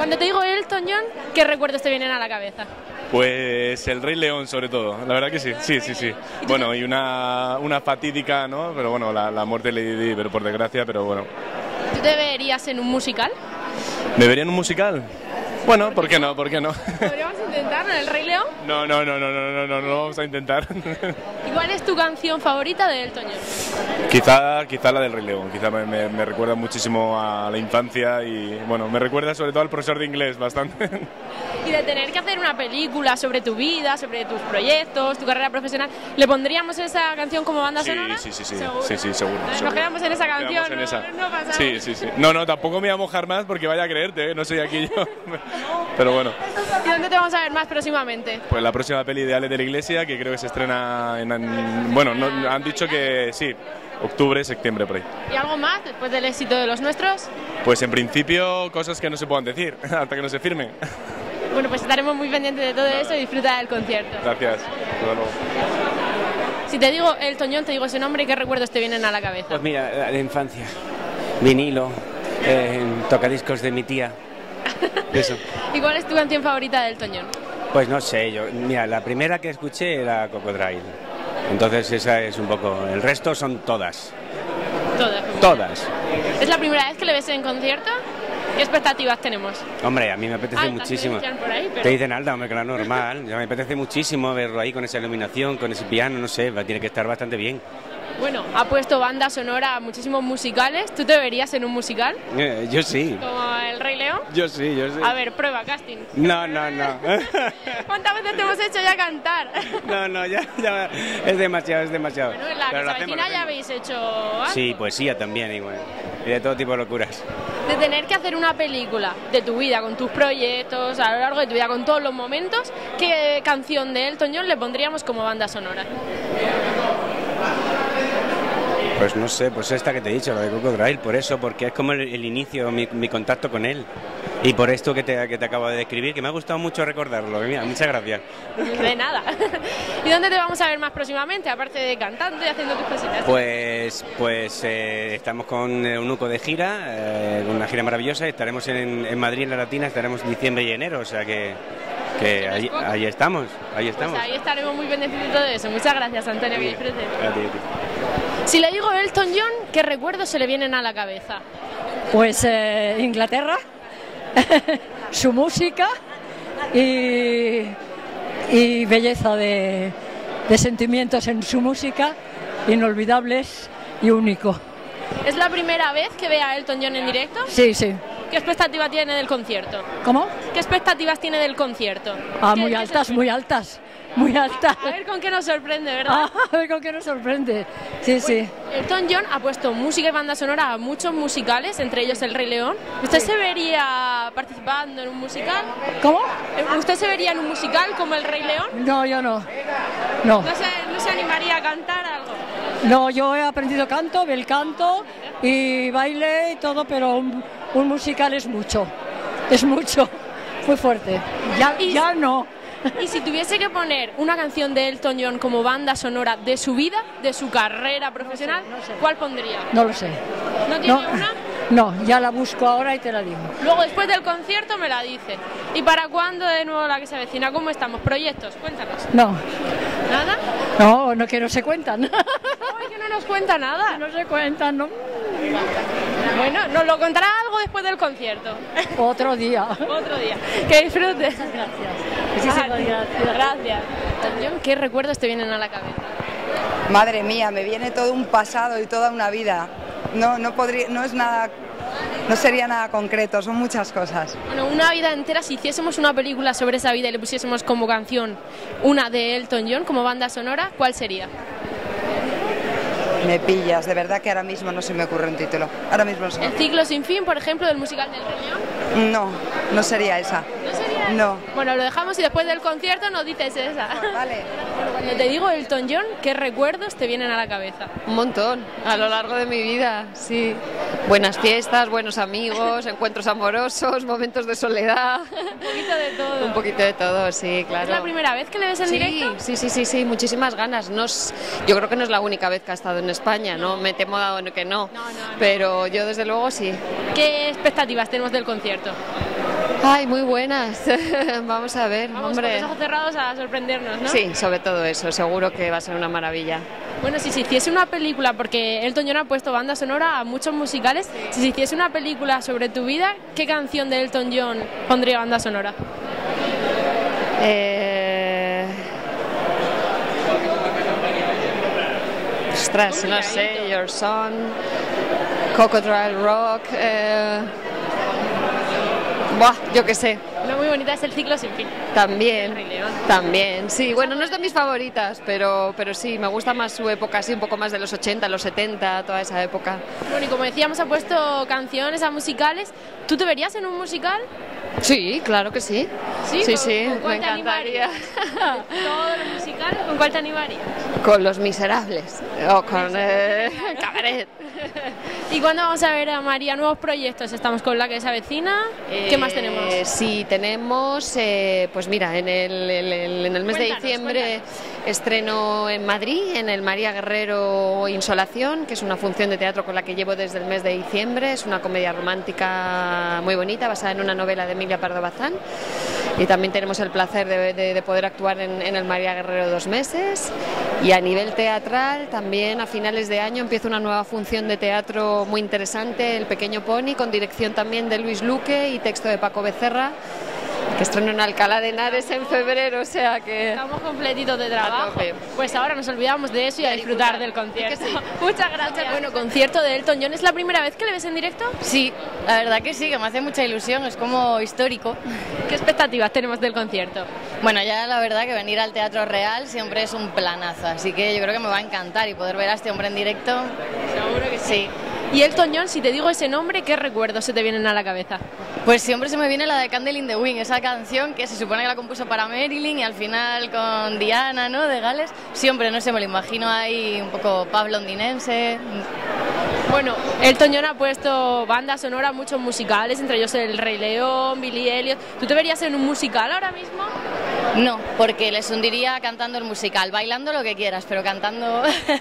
Cuando te digo Elton John, ¿qué recuerdos te vienen a la cabeza? Pues el Rey León, sobre todo, la verdad que sí, sí. Bueno, y una fatídica, ¿no? Pero bueno, la muerte de Lady Di, pero por desgracia, pero bueno. ¿Tú te verías en un musical? ¿Me vería en un musical? Bueno, ¿por qué no? ¿Podríamos intentarlo en el Rey León? No lo vamos a intentar. ¿Y cuál es tu canción favorita de Elton John? Quizá la del Rey León, quizá me recuerda muchísimo a la infancia y bueno, me recuerda sobre todo al profesor de inglés bastante. Y de tener que hacer una película sobre tu vida, sobre tus proyectos, tu carrera profesional, ¿le pondríamos esa canción como banda sonora? Sí, seguro. Nos quedamos en esa canción, no pasa. Sí. No, tampoco me voy a mojar más porque vaya a creerte, no soy aquí yo. Pero bueno. ¿Y dónde te vamos a ver más próximamente? Pues la próxima peli de Ale de la Iglesia, que creo que se estrena bueno, han dicho que sí, octubre, septiembre por ahí. ¿Y algo más después del éxito de los nuestros? Pues en principio cosas que no se puedan decir hasta que no se firme. Bueno, pues estaremos muy pendientes de todo eso y disfruta del concierto. Gracias. Hasta luego. Si te digo Elton John, te digo ese nombre, ¿qué recuerdos te vienen a la cabeza? Pues mira, de infancia, vinilo, tocadiscos de mi tía, eso. ¿Y cuál es tu canción favorita de Elton John? Pues no sé, mira, la primera que escuché era Cocodrilo, entonces esa es un poco, el resto son todas. Todas. ¿Es la primera vez que le ves en concierto? ¿Qué expectativas tenemos? Hombre, a mí me apetece muchísimo. Te dicen alta, hombre, claro, normal. Ya me apetece muchísimo verlo ahí con esa iluminación, con ese piano, no sé, tiene que estar bastante bien. Bueno, ha puesto banda sonora a muchísimos musicales. ¿Tú te verías en un musical? Yo sí. ¿Como El Rey León? Yo sí. A ver, prueba, casting. No. ¿Cuántas veces te hemos hecho ya cantar? No, ya es demasiado. Bueno, en la que se avecina ya habéis hecho algo. Sí, poesía también, igual. Y de todo tipo de locuras. De tener que hacer una película de tu vida, con tus proyectos, a lo largo de tu vida, con todos los momentos, ¿qué canción de Elton John le pondríamos como banda sonora? Pues no sé, pues esta que te he dicho, la de Cocodrilo, por eso, porque es como el inicio, mi contacto con él. Y por esto que te acabo de describir, que me ha gustado mucho recordarlo. Mira, muchas gracias. De nada. ¿Y dónde te vamos a ver más próximamente, aparte de cantando y haciendo tus cositas? Pues estamos con Eunuco de gira, una gira maravillosa. Estaremos en Madrid, en la Latina, estaremos diciembre y enero, o sea que ahí estamos. Pues ahí estaremos muy pendientes de todo eso. Muchas gracias, Antonio, que disfrutes. A ti. Si le digo Elton John, ¿qué recuerdos se le vienen a la cabeza? Pues Inglaterra, su música y belleza de sentimientos en su música, inolvidables y único. ¿Es la primera vez que ve a Elton John en directo? Sí. ¿Qué expectativa tiene del concierto? ¿Cómo? ¿Qué expectativas tiene del concierto? Muy altas. A ver con qué nos sorprende, ¿verdad? A ver con qué nos sorprende. Sí. Elton John ha puesto música y banda sonora a muchos musicales, entre ellos El Rey León. ¿Usted se vería participando en un musical? ¿Cómo? ¿Usted se vería en un musical como El Rey León? No, yo no. ¿No se animaría a cantar algo? No, yo he aprendido canto, bel canto y baile y todo, pero un musical es mucho, muy fuerte. Ya no. Y si tuviese que poner una canción de Elton John como banda sonora de su vida, de su carrera profesional, no sé. ¿Cuál pondría? No lo sé. ¿No tiene una? No, ya la busco ahora y te la digo. Luego, después del concierto, me la dice. ¿Y para cuándo de nuevo la que se avecina? ¿Cómo estamos? ¿Proyectos? Cuéntanos. No. ¿Nada? No, que no se cuentan. Ay, que no nos cuenta nada. No se cuentan, ¿no? Bueno, nos lo contará algo después del concierto. Otro día. Que disfrutes. Gracias. Gracias. ¿Qué recuerdos te vienen a la cabeza? Madre mía, me viene todo un pasado y toda una vida. No sería nada concreto, son muchas cosas. Bueno, una vida entera, si hiciésemos una película sobre esa vida y le pusiésemos como canción una de Elton John como banda sonora, ¿cuál sería? Me pillas, de verdad que ahora mismo no se me ocurre un título. Ahora mismo no se me ocurre. ¿El ciclo sin fin, por ejemplo, del musical del Rey León? No sería esa. ¿No sería esa? No. Bueno, lo dejamos y después del concierto nos dices esa. Vale. Cuando te digo Elton John, ¿qué recuerdos te vienen a la cabeza? Un montón, a lo largo de mi vida, sí. Buenas fiestas, buenos amigos, encuentros amorosos, momentos de soledad. Un poquito de todo. Un poquito de todo, sí, claro. ¿Es la primera vez que le ves en directo? Sí, muchísimas ganas. Yo creo que no es la única vez que ha estado en España, ¿no? Me temo que no. Pero yo desde luego sí. ¿Qué expectativas tenemos del concierto? Ay, muy buenas. Vamos a ver, Vamos hombre. con los ojos cerrados a sorprendernos, ¿no? Sí, sobre todo eso, seguro que va a ser una maravilla. Bueno, si se hiciese una película, porque Elton John ha puesto banda sonora a muchos musicales, si se hiciese una película sobre tu vida, ¿qué canción de Elton John pondría banda sonora? Ostras, no sé, Your Song, Crocodile Rock, yo qué sé. Una muy bonita es El ciclo sin fin. También, sí. Bueno, no es de mis favoritas, pero sí, me gusta más su época, así un poco más de los 80, los 70, toda esa época. Bueno, y como decíamos, ha puesto canciones a musicales. ¿Tú te verías en un musical? Sí, claro que sí. Sí, ¿Con cuál me te encantaría. ¿Todos los musicales? ¿Con cuál te animarías? Con Los Miserables o con Cabaret. ¿Y cuándo vamos a ver a María nuevos proyectos? Estamos con La que se avecina. ¿Qué más tenemos? Sí, tenemos, pues mira, en el mes de diciembre estreno en Madrid, en el María Guerrero Insolación, que es una función de teatro con la que llevo desde el mes de diciembre. Es una comedia romántica muy bonita, basada en una novela de Emilia Pardo Bazán. Y también tenemos el placer de poder actuar en el María Guerrero 2 meses. Y a nivel teatral, también a finales de año empieza una nueva función de teatro muy interesante, El Pequeño Pony, con dirección también de Luis Luque y texto de Paco Becerra, que estreno en Alcalá de Henares en febrero, o sea que... Estamos completitos de trabajo. Pues ahora nos olvidamos de eso y a disfrutar del concierto. Sí. Muchas gracias. Bueno, concierto de Elton John. ¿Es la primera vez que le ves en directo? Sí, la verdad que sí, que me hace mucha ilusión, es como histórico. ¿Qué expectativas tenemos del concierto? Bueno, ya la verdad que venir al Teatro Real siempre es un planazo, así que yo creo que me va a encantar y poder ver a este hombre en directo. Seguro que sí. Y Elton John, si te digo ese nombre, ¿qué recuerdos se te vienen a la cabeza? Pues siempre se me viene la de Candle in the Wind, esa canción que se supone que la compuso para Marilyn y al final con Diana, ¿no?, de Gales. Siempre, no sé, me lo imagino ahí un poco pub londinense. Bueno, Elton John ha puesto banda sonora a muchos musicales, entre ellos El Rey León, Billy Elliot. ¿Tú te verías en un musical ahora mismo? No, porque les hundiría cantando el musical, bailando lo que quieras, pero cantando...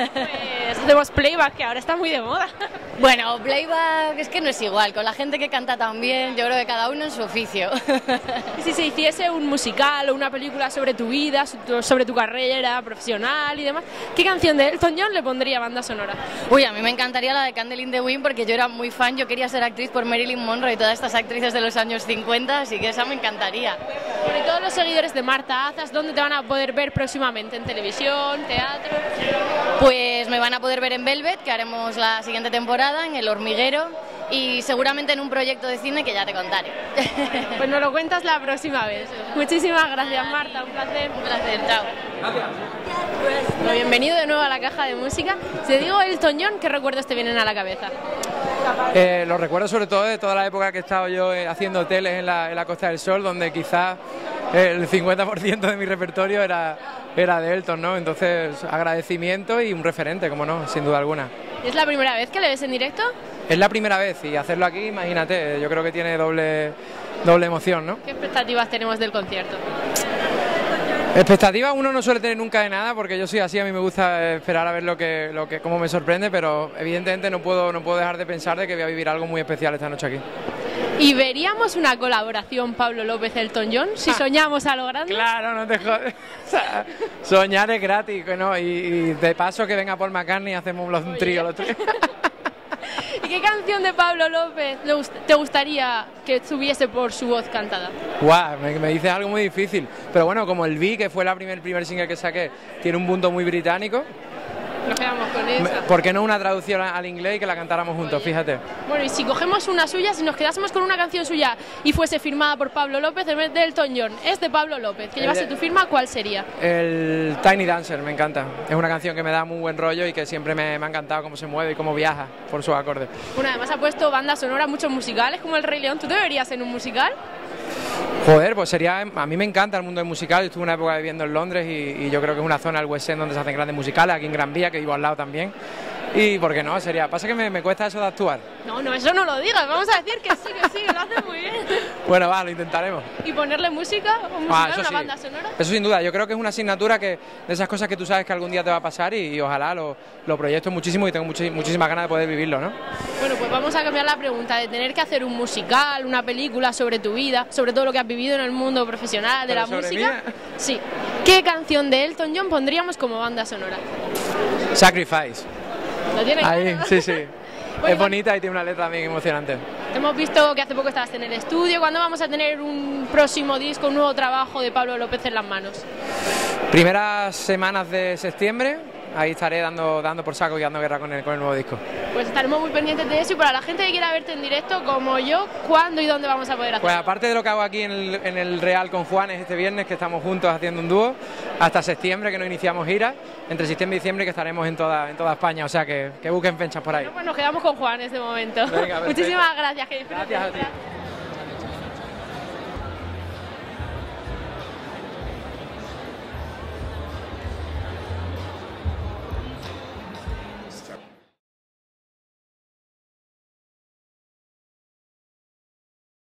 Pues hacemos playback, que ahora está muy de moda. Bueno, playback es que no es igual, con la gente que canta tan bien, yo creo que cada uno en su oficio. ¿Y si se hiciese un musical o una película sobre tu vida, sobre tu carrera profesional y demás, qué canción de Elton John le pondría banda sonora? Uy, a mí me encantaría la de Candle in the Wind porque yo era muy fan, yo quería ser actriz por Marilyn Monroe y todas estas actrices de los años 50, así que esa me encantaría. Bueno, y todos los seguidores de Marta Azas, ¿dónde te van a poder ver próximamente? ¿En televisión, teatro? Pues me van a poder ver en Velvet, que haremos la siguiente temporada, en El Hormiguero y seguramente en un proyecto de cine que ya te contaré. Pues nos lo cuentas la próxima vez. Muchísimas gracias, Marta, un placer. Un placer, chao. Bueno, bienvenido de nuevo a la caja de música. Si te digo Elton John, ¿qué recuerdos te vienen a la cabeza? Los recuerdo sobre todo de toda la época que he estado yo haciendo hoteles en la Costa del Sol, donde quizás el 50% de mi repertorio era de Elton, ¿no? Entonces, agradecimiento y un referente, como no, sin duda alguna. ¿Es la primera vez que le ves en directo? Es la primera vez y hacerlo aquí, imagínate, yo creo que tiene doble emoción, ¿no? ¿Qué expectativas tenemos del concierto? Expectativas uno no suele tener nunca de nada, porque yo soy así, a mí me gusta esperar a ver cómo me sorprende, pero evidentemente no puedo dejar de pensar de que voy a vivir algo muy especial esta noche aquí. ¿Y veríamos una colaboración Pablo López-Elton John si soñamos a lo grande? Claro, no te jodes. Soñar es gratis, ¿no? Y de paso que venga Paul McCartney y hacemos un trío los tres. ¿Y qué canción de Pablo López te gustaría que estuviese por su voz cantada? Guau, me dices algo muy difícil. Pero bueno, como el Vi, que fue el primer single que saqué, tiene un punto muy británico. Nos quedamos con esa. ¿Por qué no una traducción al inglés y que la cantáramos juntos? Fíjate. Bueno, y si cogemos una suya, si nos quedásemos con una canción suya y fuese firmada por Pablo López en vez de Elton John, es de Pablo López, que llevase tu firma, ¿cuál sería? El Tiny Dancer, me encanta. Es una canción que me da muy buen rollo y que siempre me ha encantado cómo se mueve y cómo viaja por sus acordes. Bueno, además ha puesto banda sonora a muchos musicales, como El Rey León. ¿Tú te verías en un musical? Joder, pues a mí me encanta el mundo del musical. Estuve una época viviendo en Londres y yo creo que es una zona del West End donde se hacen grandes musicales, aquí en Gran Vía, que vivo al lado también. y ¿por qué no? Pasa que me cuesta eso de actuar. No, eso no lo digas, vamos a decir que sí, lo haces muy bien. Bueno, va, lo intentaremos. ¿Y ponerle música o musical, eso una sí. banda sonora? Eso sin duda, yo creo que es una asignatura de esas cosas que tú sabes que algún día te va a pasar y ojalá lo proyecto muchísimo y tengo muchísimas ganas de poder vivirlo, ¿no? Bueno, pues vamos a cambiar la pregunta de tener que hacer un musical, una película sobre tu vida, sobre todo lo que has vivido en el mundo profesional de la música. ¿Mía? Sí. ¿Qué canción de Elton John pondríamos como banda sonora? Sacrifice. ¿Lo tienes Ahí, claro? sí. Bueno, es bonita y tiene una letra bien emocionante. Hemos visto que hace poco estabas en el estudio. ¿Cuándo vamos a tener un próximo disco, un nuevo trabajo de Pablo López en las manos? Primeras semanas de septiembre, ahí estaré dando por saco y dando guerra con el nuevo disco. Pues estaremos muy pendientes de eso, y para la gente que quiera verte en directo, como yo, ¿cuándo y dónde vamos a poder hacerlo? Pues aparte de lo que hago aquí en el Real con Juanes este viernes, que estamos juntos haciendo un dúo, hasta septiembre que nos iniciamos gira, entre septiembre y diciembre que estaremos en toda España, o sea que busquen fechas por ahí. Bueno, pues nos quedamos con Juanes de momento. Venga, muchísimas gracias, que disfrutes. Gracias a ti.